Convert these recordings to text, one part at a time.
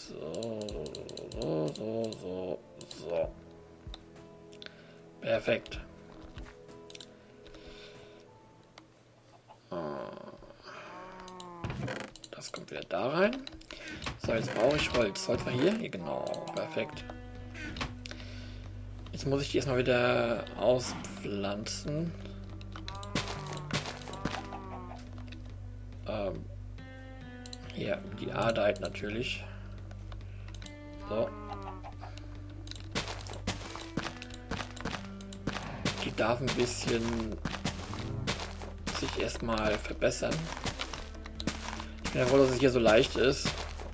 So. Perfekt. Das kommt wieder da rein. So, jetzt brauche ich Holz. Holz war hier? Hier, genau. Perfekt. Jetzt muss ich die erstmal wieder auspflanzen. Hier, die Arbeit natürlich. So. Die darf ein bisschen sich erstmal verbessern. Ich bin ja froh, dass es hier so leicht ist.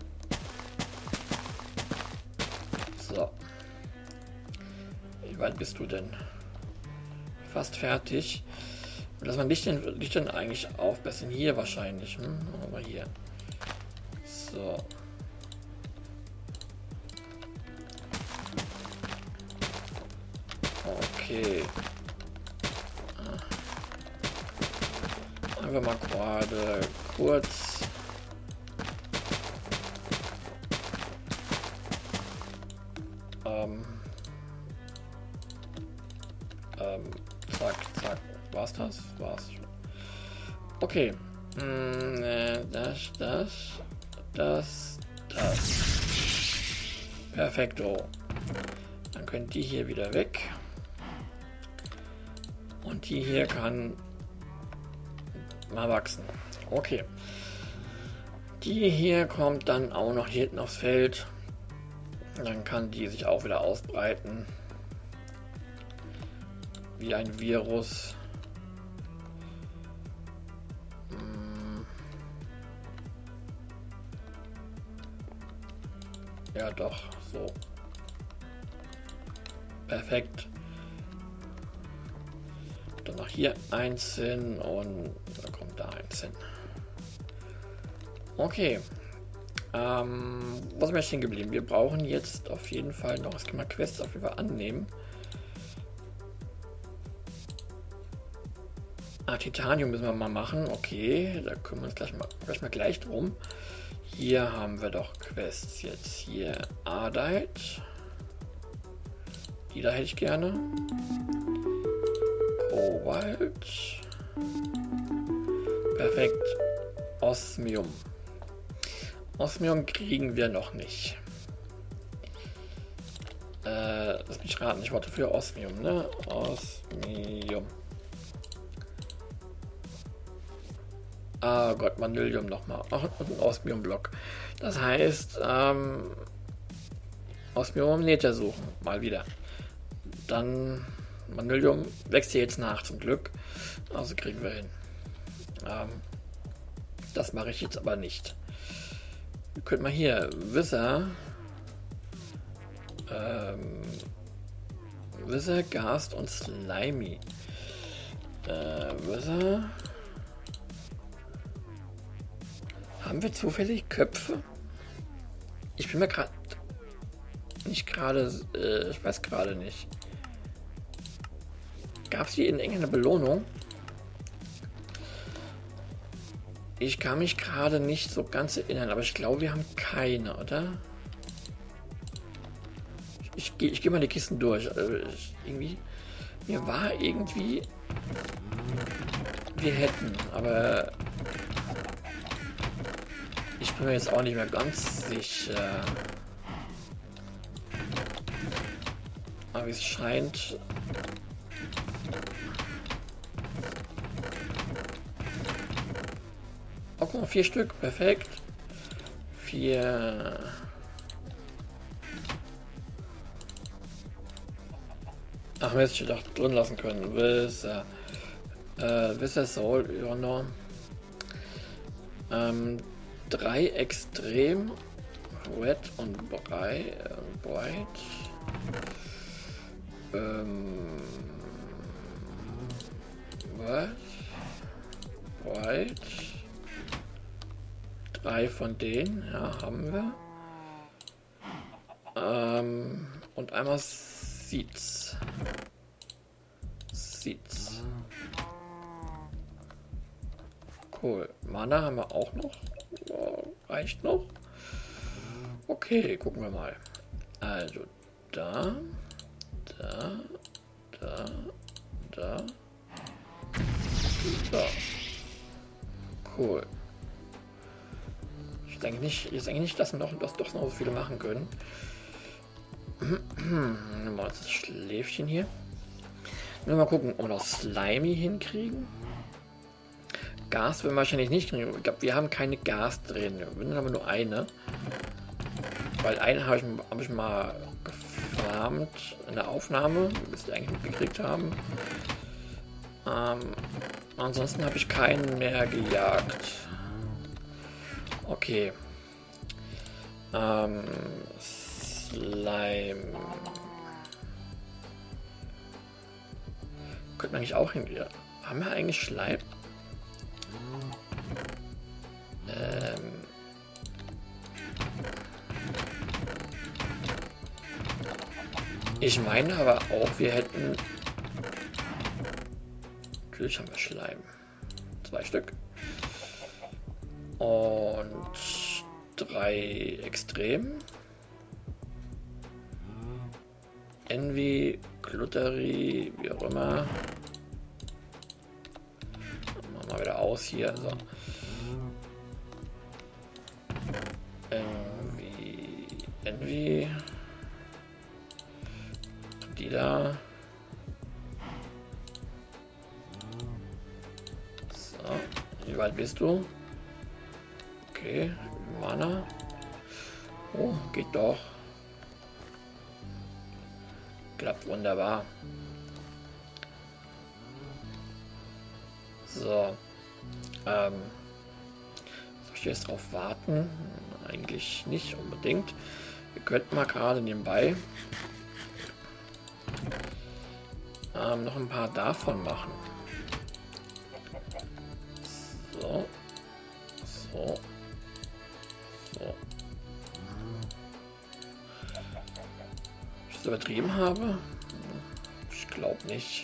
So. Wie weit bist du denn? Fast fertig. Lass mal Licht denn eigentlich aufbessern. Hier wahrscheinlich. Aber hier. So. Okay. Einfach mal gerade kurz. Zack, zack. War's das? War's schon. Okay. Das. Perfekto. Dann können die hier wieder weg. Und die hier kann mal wachsen. Okay. Die hier kommt dann auch noch hier hinten aufs Feld. Dann kann die sich auch wieder ausbreiten. Wie ein Virus. Ja doch, so. Perfekt. Dann noch hier eins hin und da kommt da eins hin. Okay. Was ist mir stehen geblieben? Wir brauchen jetzt auf jeden Fall noch, es kann man Quests auf jeden Fall annehmen. Titanium müssen wir mal machen. Okay, da kümmern wir uns gleich drum. Hier haben wir doch Quests jetzt. Hier Ardite. Die da hätte ich gerne. Kobalt. Perfekt. Osmium. Osmium kriegen wir noch nicht. Lass mich raten, ich warte für Osmium, ne? Osmium. Ah Gott, Vanillium nochmal. Ach, und ein Osmium-Block. Das heißt, Osmium Nether suchen. Mal wieder. Dann Vanillium wächst hier jetzt nach, zum Glück. Also kriegen wir hin. Das mache ich jetzt aber nicht. Könnte man hier Wither, Wither, Gast und Slimy. Wither. Haben wir zufällig Köpfe? Ich bin mir gerade nicht gerade, ich weiß gerade nicht. Gab es die in irgendeiner Belohnung? Ich kann mich gerade nicht so ganz erinnern, aber ich glaube, wir haben keine, oder? Ich gehe mal die Kisten durch. Irgendwie, mir war irgendwie, wir hätten, aber ich bin mir jetzt auch nicht mehr ganz sicher. Aber es scheint, oh, guck mal, 4 Stück, perfekt. 4. Ach Mist, ich hätte auch drin lassen können. Wither Soul Honor. 3 extrem. Wet und bright. Was? Bright. 3 von denen, ja, haben wir. Und einmal Seeds. Cool. Mana haben wir auch noch. Reicht noch. Okay, gucken wir mal. Also da, da. So. Cool. Ich denke nicht, dass wir doch noch so viele machen können. Mal das Schläfchen hier. Mal gucken, ob wir noch Slimy hinkriegen. Gas werden wir wahrscheinlich nicht kriegen. Ich glaube, wir haben keine Gas drin. Wir haben nur eine. Weil eine habe ich mal gefarmt in der Aufnahme, bis wir eigentlich mitgekriegt haben. Ansonsten habe ich keinen mehr gejagt. Okay. Slime. Könnte man eigentlich auch hin. Haben wir eigentlich Schleim? Ich meine aber auch, wir hätten... Natürlich haben wir Schleim. 2 Stück. Und 3 Extrem. Envy, Gluttery, wie auch immer. Machen wir mal wieder aus hier. So. Envy. Die da. So. Wie weit bist du? Okay. Mana. Oh, geht doch. Klappt wunderbar. So. Soll ich jetzt drauf warten? Eigentlich nicht unbedingt. Wir könnten mal gerade nebenbei noch ein paar davon machen. So. So. So. Ich es übertrieben habe? Ich glaube nicht.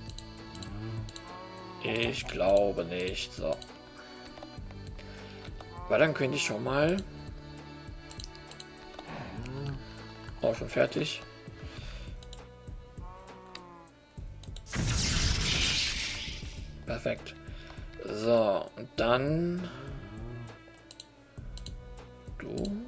Ich glaube nicht. So. Weil dann könnte ich schon mal... Oh, schon fertig. Perfekt. So, und dann... Du.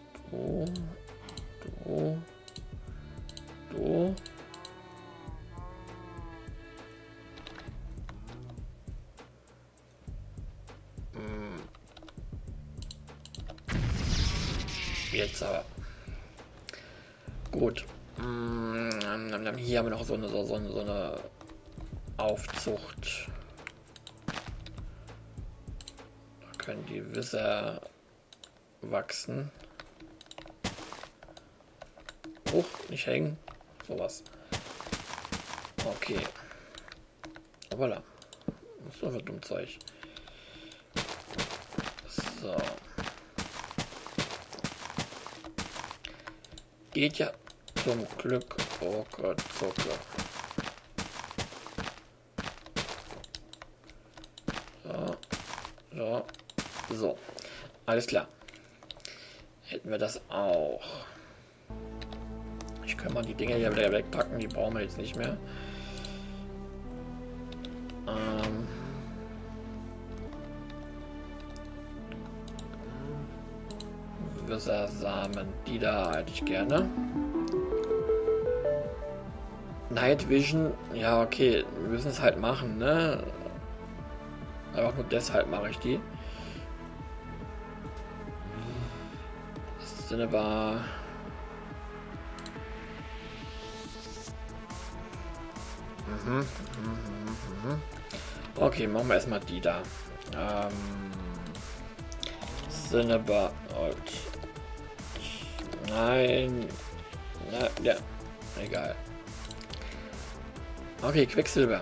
Jetzt aber. Gut. Hier haben wir noch so eine Aufzucht. Da können die Wisser wachsen. Hoch, nicht hängen. Sowas. Okay. Voilà. Das ist doch für dumm Zeug. So. Geht ja zum Glück. Oh Gott, Zucker. So. So. So. Alles klar. Hätten wir das auch. Ich kann mal die Dinge hier wieder wegpacken. Die brauchen wir jetzt nicht mehr. Samen, die da hätte ich gerne. Night Vision, ja okay, wir müssen es halt machen, ne? Aber auch nur deshalb mache ich die. Das sind aber... Okay, machen wir erstmal die da. Cinnabar. Nein. Na, ja. Egal. Okay, Quecksilber.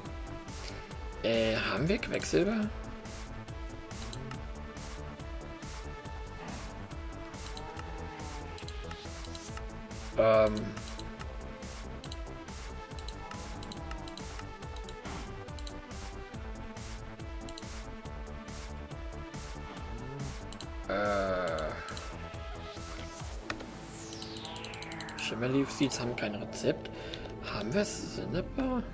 Haben wir Quecksilber? Shimmerleaf Seeds haben kein Rezept. Haben wir es? Cinnabar?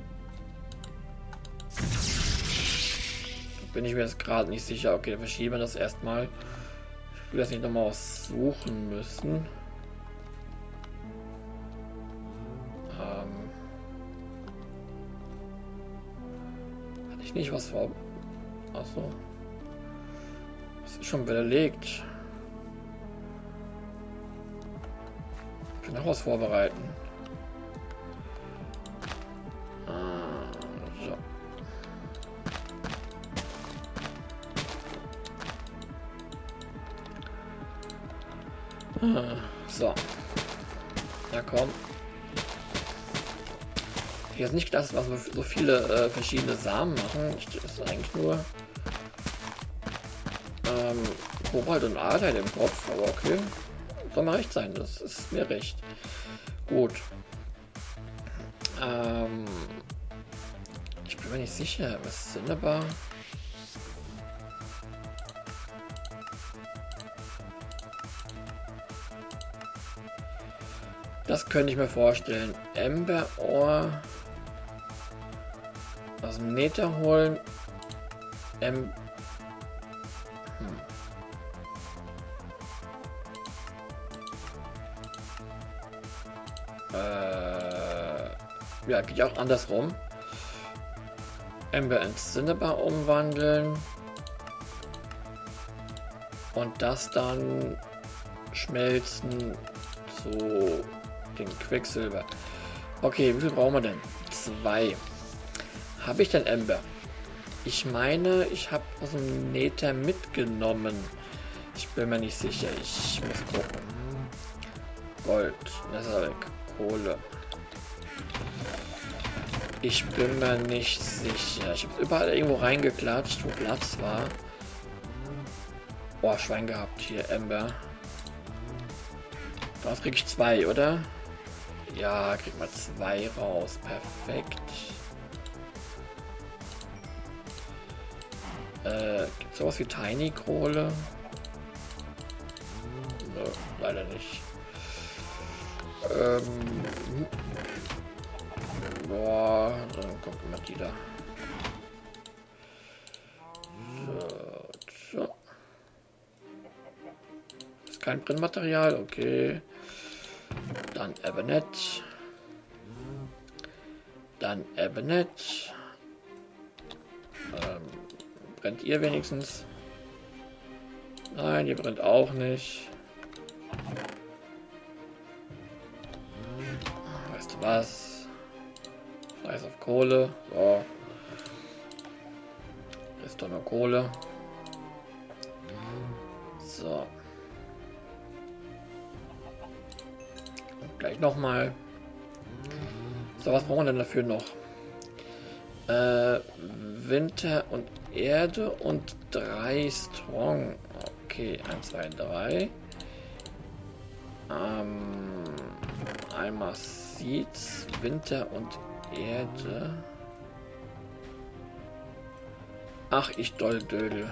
Bin ich mir jetzt gerade nicht sicher. Okay, dann verschieben wir das erstmal. Ich will das nicht nochmal aussuchen müssen. Hatte ich nicht was vor... Achso. Das ist schon belegt. Ich will noch was vorbereiten. So. Ja, komm. Ich hätte nicht gedacht, dass wir so viele verschiedene Samen machen. Das ist eigentlich nur Kobalt und Adern im Kopf, aber okay. Soll mal recht sein, das ist mir recht. Gut. Ich bin mir nicht sicher, was ist Cinnabar? Das könnte ich mir vorstellen. Ember Ore aus dem Nether holen. Ja, geht auch andersrum. Ember in Cinnabar umwandeln. Und das dann schmelzen zu den Quecksilber. Okay, wie viel brauchen wir denn? 2. Habe ich denn Ember? Ich meine, ich habe aus dem Nether mitgenommen. Ich bin mir nicht sicher. Ich muss gucken. Gold, Netherrack, Kohle. Ich bin mir nicht sicher. Ich habe überall irgendwo reingeklatscht, wo Platz war. Boah, Schwein gehabt hier, Ember. Daraus krieg ich 2, oder? Ja, krieg mal 2 raus. Perfekt. Gibt es sowas wie Tiny Kohle? Nö, leider nicht. Boah, dann gucken wir die da. So. Ist kein Brennmaterial, okay. Dann Ebonite. Dann Ebonite. Brennt ihr wenigstens? Nein, ihr brennt auch nicht. Weißt du was? Scheiß auf Kohle. So. Ist doch nur Kohle. So. Und gleich nochmal. So, was brauchen wir denn dafür noch? Winter und Erde und 3 Strong. Okay, 1, 2, 3. Einmal Seeds, Winter und Erde. Ach, ich Dolldödel.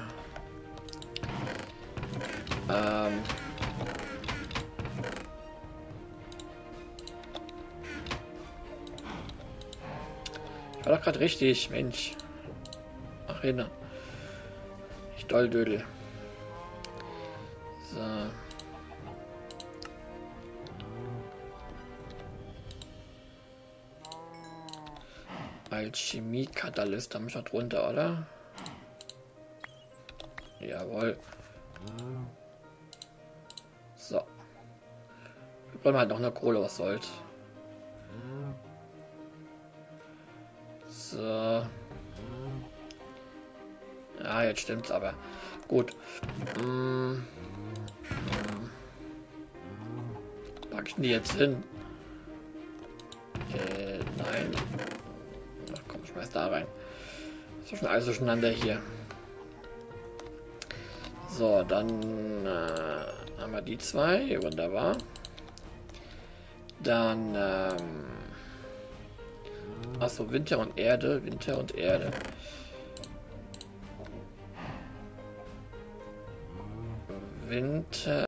Ich war doch gerade richtig, Mensch. Ach, hin. Ich Dolldödel. So. Alchemie-Katalyst haben wir schon drunter, oder? Jawohl. So. Wir brauchen halt noch eine Kohle, was soll's. So. Ja, jetzt stimmt's aber. Gut. Pack ich die jetzt hin? Nein. Ach komm, schmeiß da rein. Ist schon alles durcheinander hier. So, dann haben wir die 2. Wunderbar. Dann achso, Winter und Erde. Winter und Erde. Winter